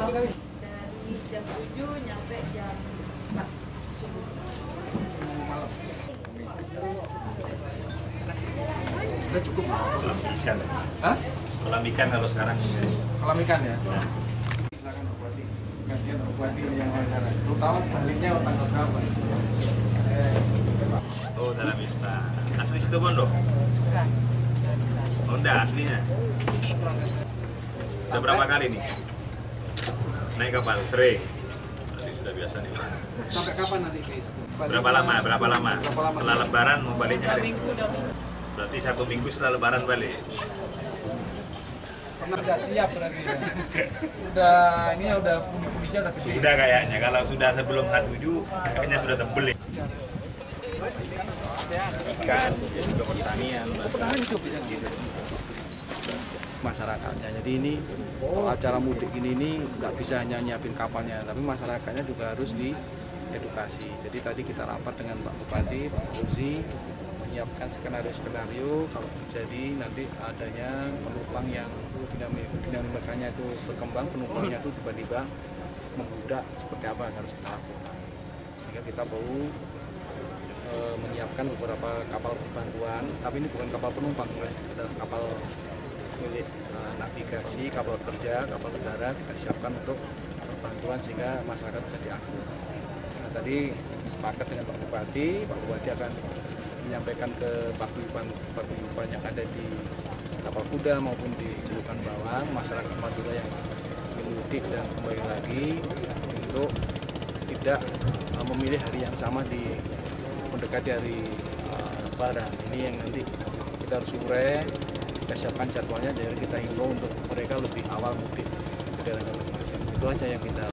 Dari jam 7 nyampe jam 4 subuh. Udah cukup. Kolam ikan. Hah? Kolam ikan kalau sekarang. Kolam ikan ya? Nah. Silakan Pak Bupati. Gantian Pak Bupati yang wawancara. Terutama baliknya tanggal berapa? Oh, dalam Mista. Asli situ Bondo? Oh, enggak aslinya. Sudah berapa kali nih? Naik kapal? Sering. Berarti sudah biasa nih. Sampai kapan nanti guys? Berapa lama? Setelah Lebaran mau baliknya hari? Berarti 1 minggu setelah Lebaran balik. Udah siap berarti ya. udah pundi-pundinya udah gede. Sudah kayaknya. Kalau sudah sebelum H7 kayaknya sudah tebel ya. Ikan, ya juga pertanian. Pertanian hidup bisa gitu. Masyarakatnya. Jadi ini acara mudik ini nggak bisa hanya nyiapin kapalnya, tapi masyarakatnya juga harus diedukasi. Jadi tadi kita rapat dengan Pak Bupati, Pak Fauzi, menyiapkan skenario kalau terjadi nanti adanya penumpang yang dinamikanya itu berkembang, penumpangnya itu tiba-tiba membludak, seperti apa yang harus kita lakukan. Sehingga kita perlu menyiapkan beberapa kapal bantuan, tapi ini bukan kapal penumpang, adalah kapal milik navigasi, kapal kerja, kapal negara kita siapkan untuk bantuan sehingga masyarakat bisa diangkut. Nah, tadi sepakat dengan Pak Bupati akan menyampaikan ke paguyuban yang ada di Tapal Kuda maupun di Celukan Bawang, masyarakat Madura yang ingin mudik dan kembali lagi untuk tidak memilih hari yang sama di mendekati hari Lebaran. Ini yang nanti kita harus urai, kita siapkan jadwalnya, jadi kita himbau untuk mereka lebih awal mudik ke daerah masing-masing. Itu aja yang kita